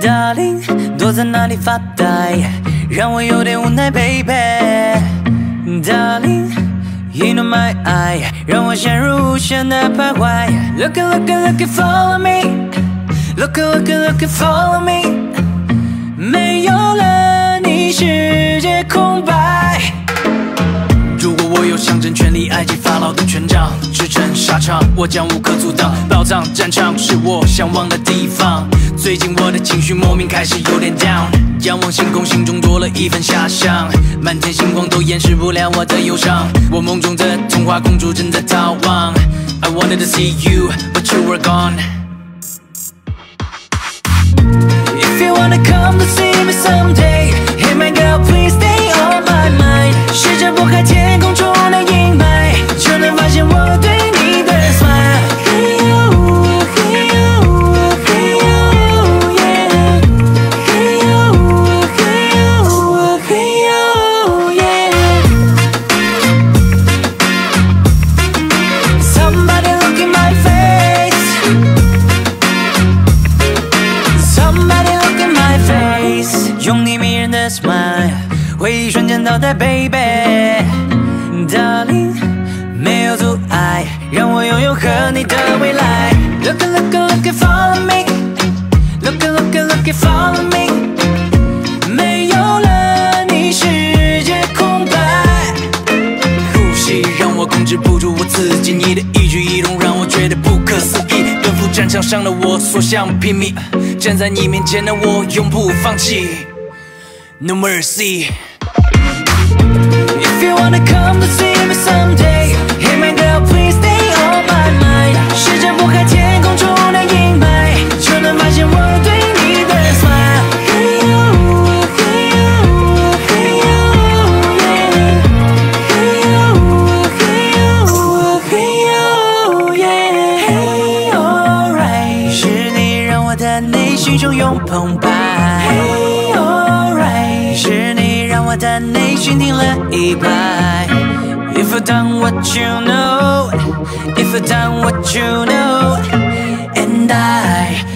Darling， 躲在哪里发呆，让我有点无奈 ，Baby。Darling，You know my eye， 让我陷入无限的徘徊。Look it follow me，Look it follow me， 没有了你，世界空白。如果我有象征权力埃及法老的权杖，支撑沙场，我将无可阻挡。宝藏战场是我向往的地方。最近我的情绪莫名开始有点 down， 仰望星空，心中多了一份遐想。满天星光都掩饰不了我的忧伤。我梦中的童话公主正在逃亡。I wanted to see you, but you were gone. If you wanna come to see me someday, hey my girl, please stay on my mind. 试着拨开天空中的阴霾，就能发现我对你的 smile。 Hey you, hey you, hey you, yeah. Hey you, hey you, hey you, yeah. Somebody look in my face. Somebody look in my face. 用你迷人的 smile， 回忆瞬间倒带 baby。Darling， 没有阻碍，让我拥有和你的未来。Look it follow me，Look it follow me， 没有了你，世界空白。呼吸让我控制不住我自己，你的一举一动让我觉得不可思议。奔赴战场上的我所向披靡，站在你面前的我永不放弃。No mercy。 If you wanna come to see me someday, hey my girl, please stay on my mind. 试着拨开天空中的阴霾，就能发现我对你的 smile。 Hey you, hey you, hey you, yeah. Hey you, hey you, hey you, yeah. Hey alright， 是你让我的内心汹涌澎湃。Hey alright， 是你让我的内心停了一拍。If you've done what you know, if you've done what you know, and I